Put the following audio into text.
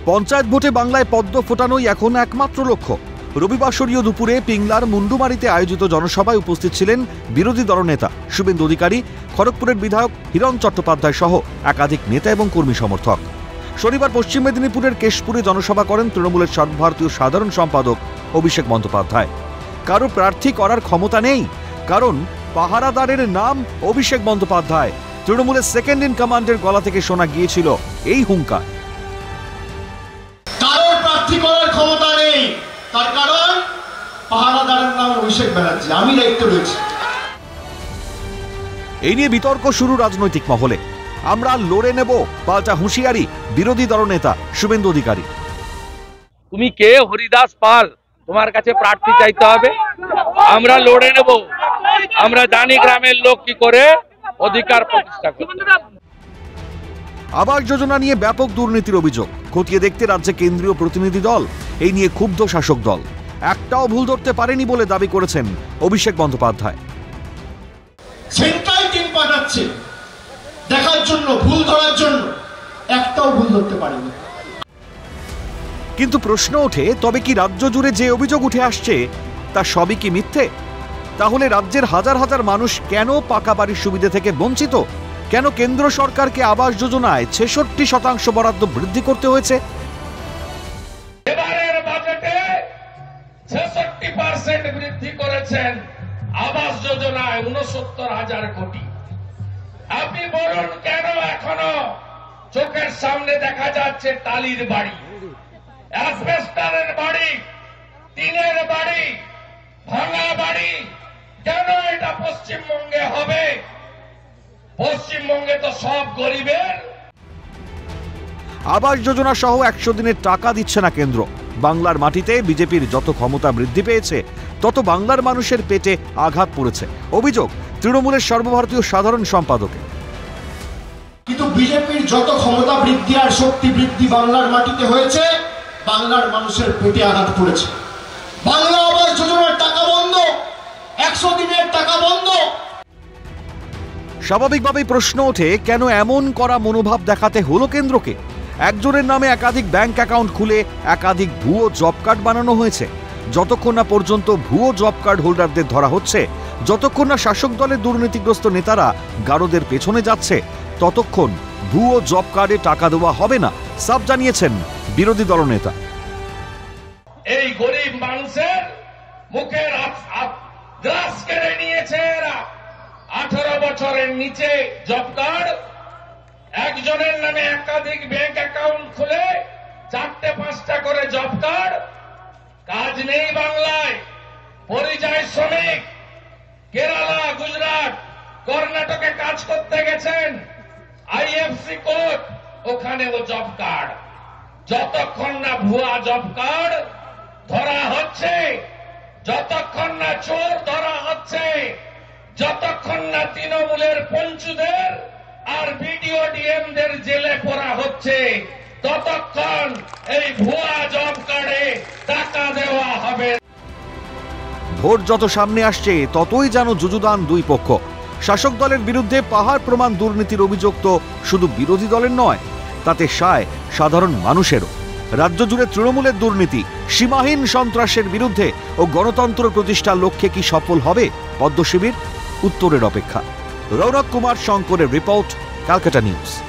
পঞ্চায়েত ভোটে বাংলায় পদ্ম ফোটানোই এখন একমাত্র লক্ষ্য। রবিবাসরীয় দুপুরে পিংলার মুন্ডুমারিতে আয়োজিত জনসভায় উপস্থিত ছিলেন বিরোধী দলনেতা শুভেন্দু অধিকারী, খড়গপুরের বিধায়ক হিরণ চট্টোপাধ্যায় সহ একাধিক নেতা এবং কর্মী সমর্থক। শনিবার পশ্চিম মেদিনীপুরের কেশপুরে জনসভা করেন তৃণমূলের সর্বভারতীয় সাধারণ সম্পাদক অভিষেক বন্দ্যোপাধ্যায়। কারো প্রার্থী করার ক্ষমতা নেই, কারণ পাহারাদারের নাম অভিষেক বন্দ্যোপাধ্যায়। তৃণমূলের সেকেন্ড ইন কমান্ডের গলা থেকে শোনা গিয়েছিল এই হুঙ্কার। কারোর প্রার্থী করার ক্ষমতা নেই, তার কারণ পাহারাদারের নাম অভিষেক ব্যানার্জি, আমি দায়িত্ব রয়েছে। এই নিয়ে বিতর্ক শুরু রাজনৈতিক মহলে। আমরা লড়ে নেব, পাল্টা হুঁশিয়ারি বিরোধী দলনেতা শুভেন্দু অধিকারী। তুমি কে? হরিদাস পাল, তোমার কাছে প্রার্থী চাইতে হবে। আমরা লড়ে নেব, আমরা জানি গ্রামের লোক কি করে অধিকার প্রতিষ্ঠা করে। আবাস যোজনা নিয়ে ব্যাপক দুর্নীতির অভিযোগ খতিয়ে দেখতে রাজ্যে কেন্দ্রীয় প্রতিনিধি দল। এই নিয়ে ক্ষুব্ধ শাসক দল। একটাও ভুল ধরতে পারেনি বলে দাবি করেছেন অভিষেক বন্দ্যোপাধ্যায়। সেন্ট্রাল টিম পাঠাচ্ছে দেখার জন্য, ভুল ধরার জন্য, একটাও ভুল ধরতে পারেনি। কিন্তু প্রশ্ন ওঠে, তবে কি রাজ্য জুড়ে যে অভিযোগ উঠে আসছে তা সবই কি মিথ্যে? তাহলে রাজ্যের হাজার হাজার মানুষ কেন পাকা বাড়ির সুবিধা থেকে বঞ্চিত? কেন কেন্দ্র সরকারকে আবাস যোজনায় ৬৬% বরাদ্দ বৃদ্ধি করতে হয়েছে? এবারের বাজেটে ৬৬% বৃদ্ধি করেছেন আবাস যোজনায় ৬৯,০০০ কোটি। আপনি বলুন কেন এখনো চোখের সামনে দেখা যাচ্ছে টালির বাড়ি, অ্যাসবেস্টারের বাড়ি, টিনের বাড়ি, ভাঙা বাড়ি? কেন এটা পশ্চিমবঙ্গে হবে? পশ্চিমবঙ্গে তো সব গরিবের। আবাস যোজনা সহ ১০০ দিনের টাকা দিচ্ছে না কেন্দ্র। বাংলার মাটিতে বিজেপির যত ক্ষমতা বৃদ্ধি পেয়েছে, তত বাংলার মানুষের পেটে আঘাত পড়েছে। অভিযোগ তৃণমূলের সর্বভারতীয় সাধারণ সম্পাদকের। কিন্তু বিজেপির যত ক্ষমতা বৃদ্ধি আর শক্তি বৃদ্ধি বাংলার মাটিতে হয়েছে, বাংলার মানুষের পেটে আঘাত পড়েছে। বাংলা আবাস যোজনার টাকা বন্ধ, ১০০ দিনের টাকা বন্ধ। স্বাভাবিকভাবেই প্রশ্ন ওঠে, কেন এমন করা মনোভাব দেখাতে হলো কেন্দ্রকে? একজনের নামে একাধিক ব্যাংক অ্যাকাউন্ট খুলে একাধিক ভুয়ো জব কার্ড বানানো হয়েছে। যতক্ষণ না পর্যন্ত ভুয়ো জব কার্ড হোল্ডারদের ধরা হচ্ছে, যতক্ষণ না শাসক দলের দুর্নীতিগ্রস্ত নেতারা গারদের পেছনে যাচ্ছে, ততক্ষণ ভুয়ো জব কার্ডে টাকা দেওয়া হবে না, সাফ জানিয়েছেন বিরোধী দলনেতা। এই গরিব মানুষের মুখের গ্রাস কেড়ে নিয়েছে এরা। 18 বছরের নিচে জব কার্ড, একজনের নামে একাধিক ব্যাংক অ্যাকাউন্ট খুলে 4-5টা করে জব কার্ড। কাজ নেই বাংলায়, পরিযায়ী শ্রমিক কেরালা, গুজরাট, কর্ণাটকে কাজ করতে গেছেন, আইএফসি কোড, ওখানেও জব কার্ড। যতক্ষণ না ভুয়া জব কার্ড ধরা হচ্ছে, যতক্ষণ না চোর ধরা হচ্ছে, যতক্ষণ না তৃণমূলের পঞ্চুদের আর বিডিও ডিএমদের জেলে পড়া হচ্ছে, ততক্ষণ এই ভুয়া জব কার্ডে টাকা দেওয়া হবে। ভোট যত সামনে আসছে, ততই যেন যুযুদান দুই পক্ষ। শাসক দলের বিরুদ্ধে পাহাড় প্রমাণ দুর্নীতির অভিযোগ তো শুধু বিরোধী দলের নয়, তাতে সায় সাধারণ মানুষেরও। রাজ্য জুড়ে তৃণমূলের দুর্নীতি, সীমাহীন সন্ত্রাসের বিরুদ্ধে ও গণতন্ত্র প্রতিষ্ঠার লক্ষ্যে কি সফল হবে পদ্ম শিবির? উত্তরের অপেক্ষা। রৌনক কুমার শঙ্করের রিপোর্ট, ক্যালকাটা নিউজ।